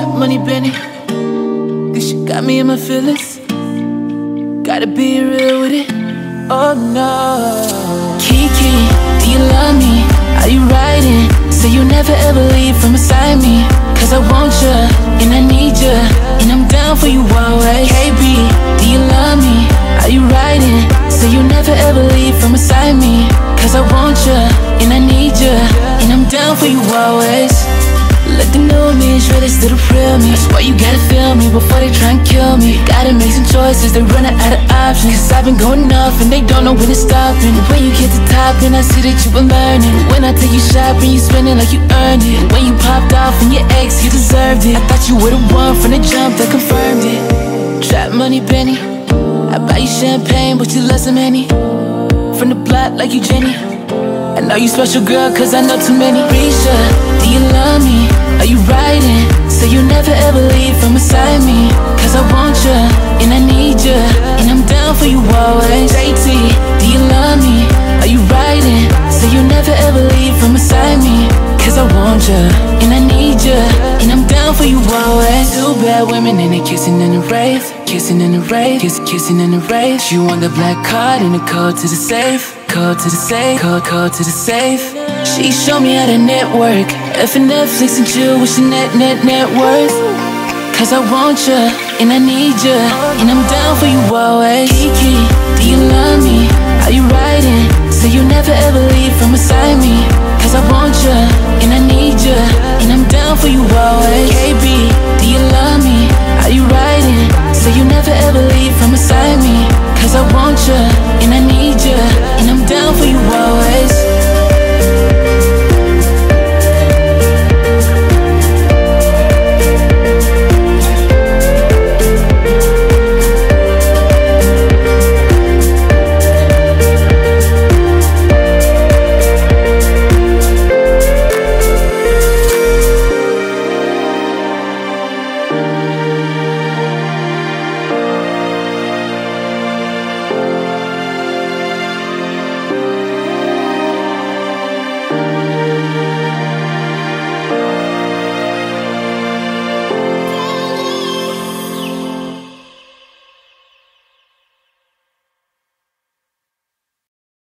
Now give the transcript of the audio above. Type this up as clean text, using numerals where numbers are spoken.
Trap money, Benny. This shit got me in my feelings. Gotta be real with it. Oh no. Kiki, do you love me? Are you riding? Say you never ever leave from beside me. Cause I want ya, and I need ya, and I'm down for you always. KB, do you love me? Are you riding? Say you never ever leave from beside me. Cause I want ya, and I need ya, and I'm down for you always. Let them know me is ready, still the real me. That's why you gotta feel me before they try and kill me. Gotta make some choices, they're running out of options. Cause I've been going off and they don't know when to stop. And when you get to top, then I see that you've been learning. When I take you shopping, you spending like you earned it. And when you popped off and your ex, you deserved it. I thought you were the one from the jump that confirmed it. Trap money, Benny. I buy you champagne, but you love some Henny. From the block like you Jenny. I know you special, girl, cause I know too many. Risha, do you love me? Are you riding? Say you never ever leave from beside me. Cause I want ya, and I need ya, and I'm down for you always. JT, do you love me? Are you riding? Say you never ever leave from beside me. Cause I want ya, and I need ya, and I'm down for you always. Two bad women and they kissing in the rave. Kissing in the rave, kissing in the rave. She want the black card and the code to the safe. Code to the safe, code to the safe. She showed me how to network. F and Netflix and chill with your net worth. Cause I want ya, and I need ya, and I'm down for you always. Kiki, do you love me? Are you riding? Say you never ever leave from beside me. Cause I want ya, and I need ya, and I'm down for you always. KB, do you love me?